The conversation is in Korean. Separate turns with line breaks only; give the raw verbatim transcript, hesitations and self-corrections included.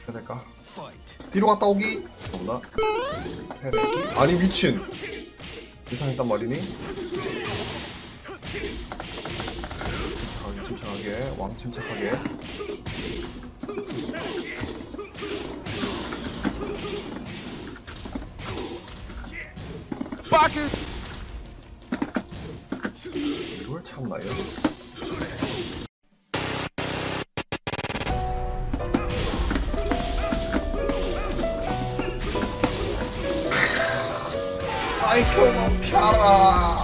해야 될까? 뒤로 갔다 오기. 뭐나? 해야 되지? 아니 미친. 이상했단 말이니? 침착하게 침착하게 왕 침착하게. 빠그. 이걸 참나요? 사이코 놈 펴라.